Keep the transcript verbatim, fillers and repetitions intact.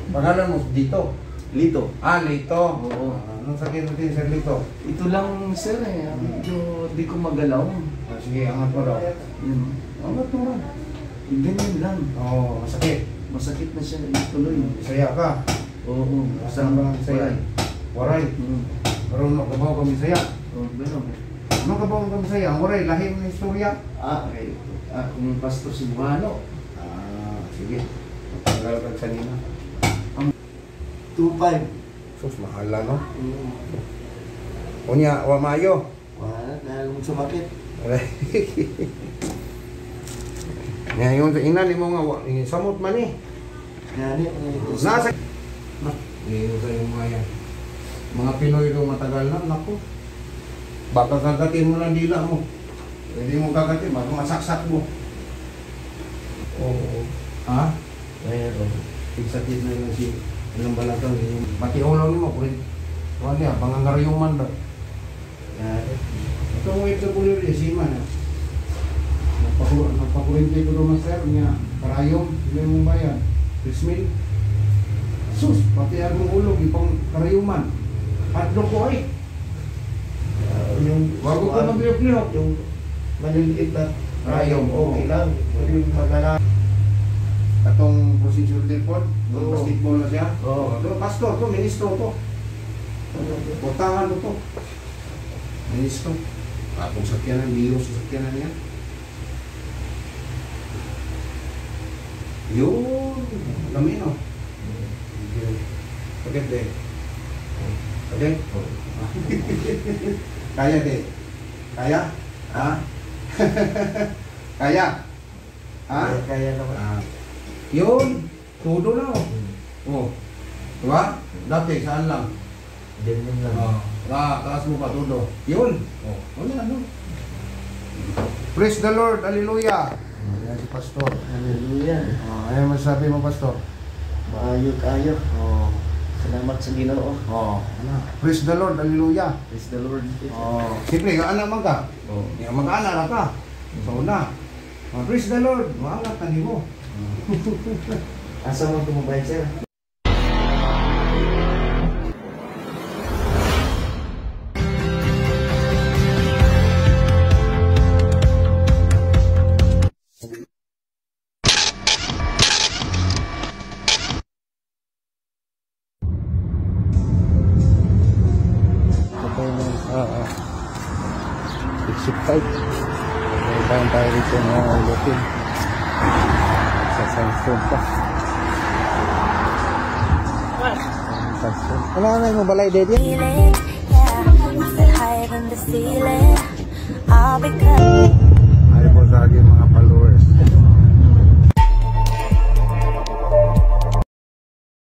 Pangalan mo dito? Lito. Ah, Lito. Oo. Ah, anong sakit natin, Sir Lito? Ito lang, sir eh. Medyo di ko magalaw. Ah, sige, angat mo daw. Yun. Angat mo lang. Ganyan lang. Oo, oh, masakit. Masakit na siya ituloy. Bisaya ka? Oo. Saan ba ang Bisaya? Waray. Hmm. Marunong ka ba kang Bisaya? Oo, gano'n. Ano ka ba kang Bisaya? Ang Waray, lahim ng istorya? Ah, okay. Ah, kung pastor si Buhano. Ah, sige. Matanggal ka sa nina. two five. Sus, mahal lang, no? Mm. Unya, wa mayo. Wala, lalong sumakit. Ngayon, inan mo nga, samot man eh. Yani, Nasa... Ngayon sa yung mga yan. Mga Pinoy ito matagal na, naku. Baka kagatin mo lang dila mo. Hindi mo kagatin, baka masaksak mo. Oo. Ha? mayroon. Sakit na yung si ilang balatang yung pati ulo mo ko rin. Wala niya, pangangaryuman ba? Ito mo ito po rin, si Man. Nagpakurinti ko naman sir niya, karayom, hindi mong bayan. Krismil. Sus, pati agong ulo, ipang karayuman. Patlo ko ay. Yung Wago ko mag-liyok-liyok. yung maliliit na Karayom, okay lang. Yung magala. Atong procedure din po, Oo. basketball na siya. Oo. Oh. Pastor to, ministro to. Potangan mo to. Ministro. Atong sakyanan, biro sa sakyanan niya. Yun, lamino. Sakit din. Sakit? Kaya din. Kaya? Ha? Kaya? Ha? Kaya, kaya naman. Ah. Yun, todo na oh. Oh. Diba? Dati, saan lang? Ganyan lang. Oh. Ah, taas mo pa todo. Yun. Oh. Wala, ano? Praise the Lord. Hallelujah. Ayan si Pastor. Hallelujah. Oh, ayan masasabi mo, Pastor. Maayo kayo. Oh. Salamat sa Ginoo. Oh. Ano? Praise the Lord. Hallelujah. Praise the Lord. Oh. Siyempre, anak man ka. Oh. Yeah, mag-anak na ka. So na. Oh, praise the Lord. Maangat ka mo. Asa mo tumabay, sir? Sabay na, ah, ah. Exit five. Sabay tayo rito ng ulotin. Sa sandstone pa. Sandstone. Ano na yung balay, Daddy? Ay po sa aking mga followers.